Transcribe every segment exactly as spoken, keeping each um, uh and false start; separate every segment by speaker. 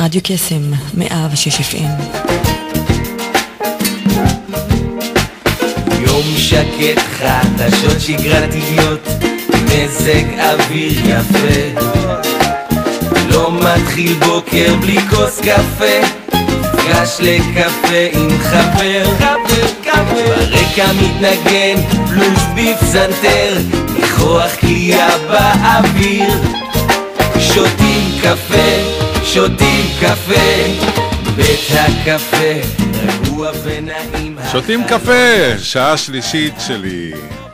Speaker 1: רדיו קסם, מאה ושש אף אם.
Speaker 2: יום שקט, חדשות שגרתיות, מזג אוויר יפה, לא מתחיל בוקר בלי כוס קפה, גש לקפה עם חבר, ברקע מתנגן פלוס בפסנתר, ניחוח קליעה באוויר, שותים קפה, שותים קפה, בית הקפה רגוע ונעים.
Speaker 3: שותים קפה, שעה שלישית שלי.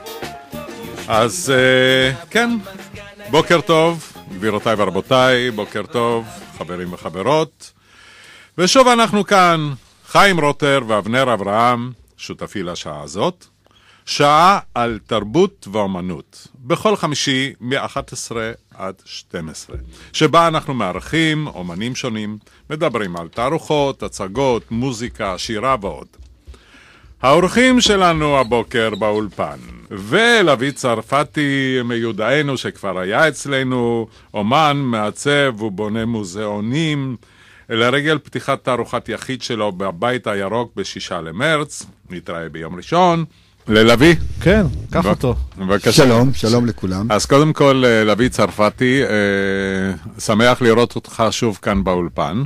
Speaker 3: אז כן, בוקר טוב, גבירותיי ורבותיי, בוקר טוב, חברים וחברות. ושוב אנחנו כאן, חיים רוטר ואבנר אברהם, שותפי לשעה הזאת. שעה על תרבות ואומנות, בכל חמישי מ-אחת עשרה עד שתים עשרה, שבה אנחנו מארחים אומנים שונים, מדברים על תערוכות, הצגות, מוזיקה, שירה ועוד. האורחים שלנו הבוקר באולפן, ולוי צרפתי מיודענו שכבר היה אצלנו, אומן, מעצב ובונה מוזיאונים, לרגל פתיחת תערוכת יחיד שלו בבית הירוק בשישה למרץ, נתראה ביום ראשון. ללוי?
Speaker 4: כן, קח אותו.
Speaker 3: בבקשה.
Speaker 5: שלום, שלום לכולם.
Speaker 3: אז קודם כל, לוי צרפתי, שמח לראות אותך שוב כאן באולפן.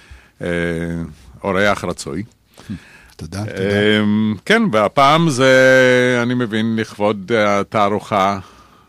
Speaker 3: אורח רצוי.
Speaker 5: תודה, תודה.
Speaker 3: כן, והפעם זה, אני מבין, לכבוד התערוכה,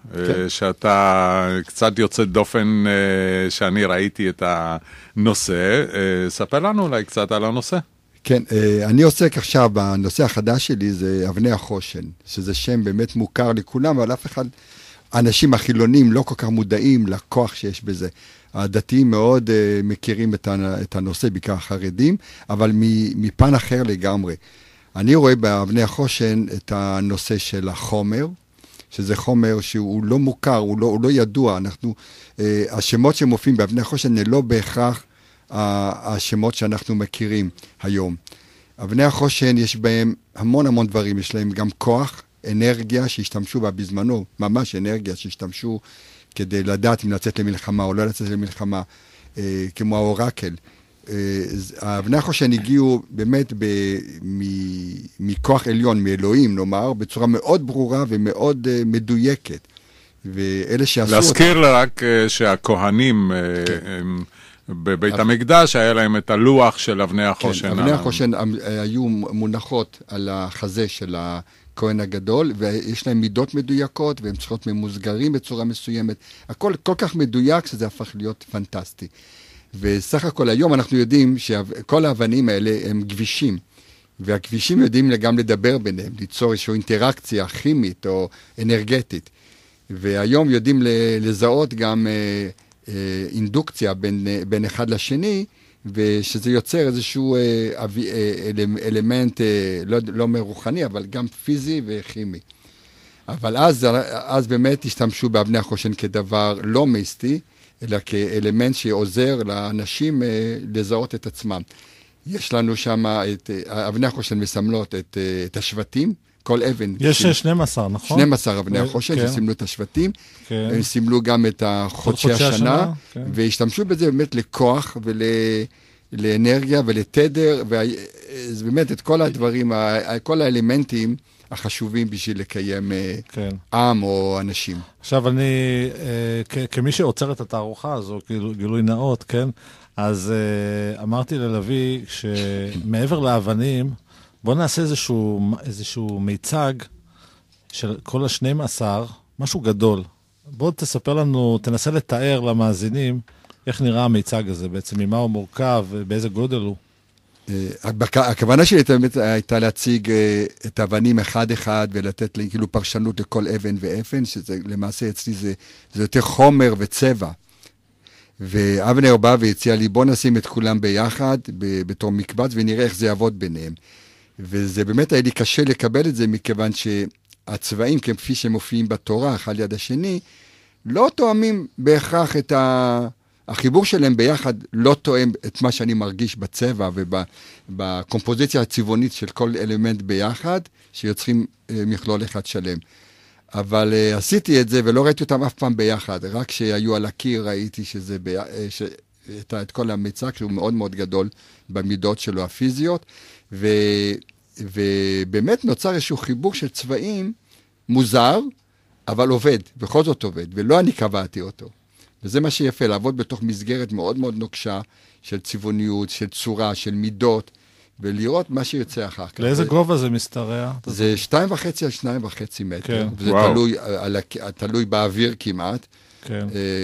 Speaker 3: שאתה קצת יוצא דופן שאני ראיתי את הנושא. ספר לנו אולי קצת על הנושא.
Speaker 5: כן, אני עוסק עכשיו בנושא החדש שלי, זה אבני החושן, שזה שם באמת מוכר לכולם, אבל אף אחד, האנשים החילונים לא כל כך מודעים לכוח שיש בזה. הדתיים מאוד uh, מכירים את הנושא, בעיקר החרדים, אבל מפן אחר לגמרי. אני רואה באבני החושן את הנושא של החומר, שזה חומר שהוא לא מוכר, הוא לא, הוא לא ידוע. אנחנו, uh, השמות שמופיעים באבני החושן הם לא בהכרח השמות שאנחנו מכירים היום. אבני החושן יש בהם המון המון דברים, יש להם גם כוח, אנרגיה שהשתמשו בה בזמנו, ממש אנרגיה שהשתמשו כדי לדעת אם לצאת למלחמה או לא לצאת למלחמה, אה, כמו האורקל. אה, אבני החושן הגיעו באמת ב, מ, מכוח עליון, מאלוהים נאמר, בצורה מאוד ברורה ומאוד אה, מדויקת. ואלה שעשו...
Speaker 3: להזכיר אותה... רק אה, שהכהנים... כן. אה, הם... בבית אבל... המקדש היה להם את הלוח של אבני החושן.
Speaker 5: כן, אבני החושן היו מונחות על החזה של הכהן הגדול, ויש להם מידות מדויקות, והם צריכות ממוסגרים בצורה מסוימת. הכל כל כך מדויק שזה הפך להיות פנטסטי. וסך הכל היום אנחנו יודעים שכל האבנים האלה הם גבישים, והגבישים יודעים גם לדבר ביניהם, ליצור איזושהי אינטראקציה כימית או אנרגטית. והיום יודעים לזהות גם... אינדוקציה בין, בין אחד לשני, ושזה יוצר איזשהו אה, אלמנט אה, לא, לא מרוחני, אבל גם פיזי וכימי. אבל אז, אז באמת השתמשו באבני החושן כדבר לא מיסטי, אלא כאלמנט שעוזר לאנשים אה, לזהות את עצמם. יש לנו שם, את, אבני החושן מסמלות את, את השבטים, כל אבן.
Speaker 4: יש שנים עשר, נכון?
Speaker 5: שנים עשר אבני החושן, כן. שסימלו את השבטים, כן. הם סימלו גם את חודשי השנה, השנה כן. והשתמשו בזה באמת לכוח ולאנרגיה ולתדר, וזה באמת את כל הדברים, כל האלמנטים החשובים בשביל לקיים כן. עם או אנשים.
Speaker 4: עכשיו אני, כמי שעוצר את התערוכה הזו, גילוי נאות, כן? אז אמרתי ללוי שמעבר לאבנים, בוא נעשה איזשהו, איזשהו מיצג של כל ה-שנים עשר, משהו גדול. בוא תספר לנו, תנסה לתאר למאזינים איך נראה המיצג הזה בעצם, ממה הוא מורכב, באיזה גודל הוא.
Speaker 5: הכוונה שלי הייתה להציג את האבנים אחד אחד ולתת לי כאילו פרשנות לכל אבן ואבן, שזה למעשה אצלי זה, זה יותר חומר וצבע. ואבנר בא והציע לי, בוא נשים את כולם ביחד בתור מקבץ ונראה איך זה יעבוד ביניהם. וזה באמת היה לי קשה לקבל את זה, מכיוון שהצבעים, כפי שמופיעים בתורה, אחד ליד השני, לא תואמים בהכרח את ה... החיבור שלהם ביחד לא תואם את מה שאני מרגיש בצבע ובקומפוזיציה הצבעונית של כל אלמנט ביחד, שיוצרים מכלול אחד שלם. אבל uh, עשיתי את זה ולא ראיתי אותם אף פעם ביחד, רק שהיו על הקיר ראיתי שזה ב... ש... את, את כל המיצג, שהוא מאוד מאוד גדול במידות שלו הפיזיות, ו, ובאמת נוצר איזשהו חיבור של צבעים מוזר, אבל עובד, בכל זאת עובד, ולא אני קבעתי אותו. וזה מה שיפה, לעבוד בתוך מסגרת מאוד מאוד נוקשה, של צבעוניות, של צורה, של מידות, ולראות מה שיוצא אחר כך.
Speaker 4: לאיזה גובה זה משתרע?
Speaker 5: זה שתיים וחצי על שניים וחצי מטר.
Speaker 4: כן.
Speaker 5: וזה תלוי, על, תלוי באוויר כמעט.
Speaker 4: כן.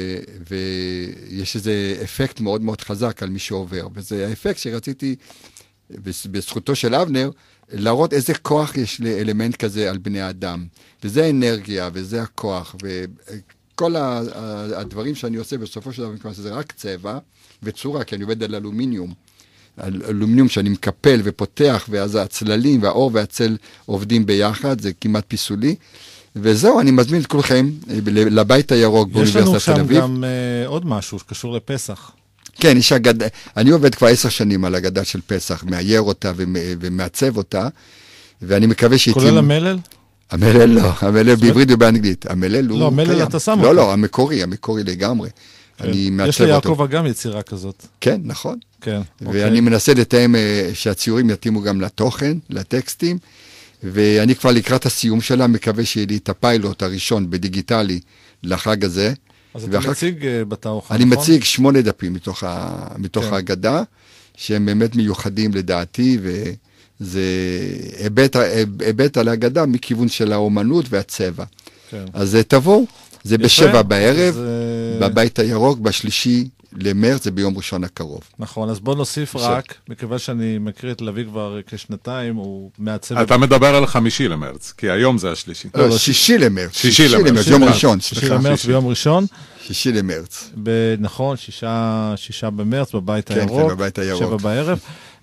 Speaker 5: ויש איזה אפקט מאוד מאוד חזק על מי שעובר. וזה האפקט שרציתי, בזכותו של אבנר, להראות איזה כוח יש לאלמנט כזה על בני אדם. וזה האנרגיה, וזה הכוח, וכל הדברים שאני עושה בסופו של דבר, זה רק צבע וצורה, כי אני עובד על אלומיניום. אלומיניום שאני מקפל ופותח, ואז הצללים והאור והצל עובדים ביחד, זה כמעט פיסולי. וזהו, אני מזמין את כולכם לבית הירוק באוניברסיטת תל אביב.
Speaker 4: יש לנו שם גם uh, עוד משהו שקשור לפסח.
Speaker 5: כן, יש אגד... אני עובד כבר עשר שנים על אגדה של פסח, מאייר אותה ומעצב אותה, ואני מקווה שהיא...
Speaker 4: כולל המלל?
Speaker 5: המלל לא, המלל בעברית ובאנגלית. המלל הוא...
Speaker 4: לא, המלל אתה שם אותו.
Speaker 5: לא, לא, המקורי, המקורי לגמרי. אני מעצב אותו.
Speaker 4: יש ליעקב אגם יצירה כזאת.
Speaker 5: כן, נכון.
Speaker 4: כן,
Speaker 5: ואני מנסה לתאם שהציורים יתאימו גם לתוכן, לטקסטים, ואני כבר לקראת הסיום שלה מקווה שיהיה לי את הפיילוט הראשון בדיגיטלי לחג הזה.
Speaker 4: אז אתה מציג בתערוכה,
Speaker 5: נכון? אני מציג שמונה דפים מתוך, ה... מתוך כן. ההגדה, שהם באמת מיוחדים לדעתי, וזה היבט, היבט על ההגדה מכיוון של האומנות והצבע. כן. אז תבואו, זה יפה, בשבע בערב, זה... בבית הירוק, בשלישי למרץ, זה ביום ראשון הקרוב.
Speaker 4: נכון, אז בוא נוסיף רק, מכיוון שאני מכיר את לוי כבר כשנתיים, הוא מעצב...
Speaker 3: אתה מדבר על חמישי למרץ, כי היום זה השלישי.
Speaker 5: לא, שישי למרץ.
Speaker 3: שישי למרץ,
Speaker 5: יום ראשון.
Speaker 4: שישי למרץ ביום ראשון.
Speaker 5: שישי למרץ.
Speaker 4: נכון, שישה במרץ, בבית הירוק.
Speaker 5: כן, כן, בבית הירוק.
Speaker 4: שבע בערב.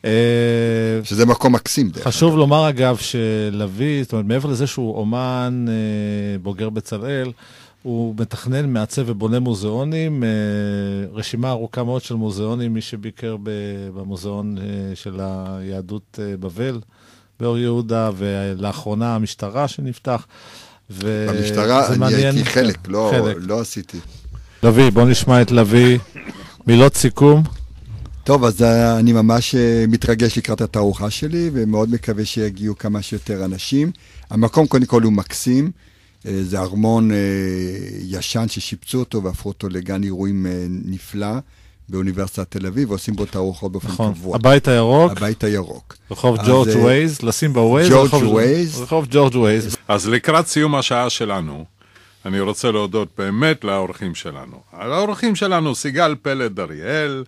Speaker 5: שזה מקום מקסים.
Speaker 4: חשוב לומר אגב שלוי, זאת אומרת, מעבר לזה שהוא אומן בוגר בצלאל, הוא מתכנן, מעצב ובונה מוזיאונים, רשימה ארוכה מאוד של מוזיאונים, מי שביקר במוזיאון של היהדות בבל, באור יהודה, ולאחרונה המשטרה שנפתח.
Speaker 5: במשטרה אני הייתי חלק, לא, לא עשיתי.
Speaker 4: לוי, בוא נשמע את לוי, מילות סיכום.
Speaker 5: טוב, אז אני ממש מתרגש לקראת התערוכה שלי, ומאוד מקווה שיגיעו כמה שיותר אנשים. המקום קודם כל הוא מקסים, זה ארמון ישן ששיפצו אותו והפכו אותו לגן אירועים נפלא באוניברסיטת תל אביב, ועושים בו תערוכות באופן
Speaker 4: נכון.
Speaker 5: קבוע.
Speaker 4: הבית הירוק.
Speaker 5: הבית הירוק.
Speaker 4: רחוב ג'ורג' ווייז, לשים בווייז.
Speaker 5: ג'ורג' ווייז.
Speaker 4: רחוב ג'ורג' ווייז.
Speaker 3: אז לקראת סיום השעה שלנו, אני רוצה להודות באמת לאורחים שלנו. האורחים שלנו, סיגל פלד אריאל,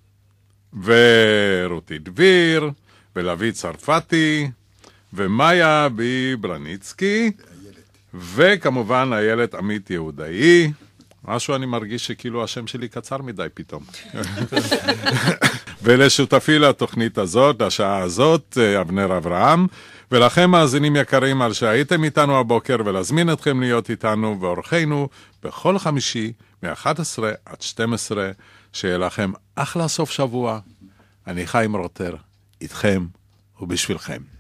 Speaker 3: ורותי דביר, ולוי צרפתי, ומאיה ביברניצקי, וכמובן איילת עמית יהודאי. משהו אני מרגיש שכאילו השם שלי קצר מדי פתאום. ולשותפי לתוכנית הזאת, לשעה הזאת, אבנר אברהם, ולכם מאזינים יקרים על שהייתם איתנו הבוקר, ולהזמין אתכם להיות איתנו ואורחינו בכל חמישי מ-אחת עשרה עד שתים עשרה, שיהיה לכם אחלה סוף שבוע. אני חיים רוטר, איתכם ובשבילכם.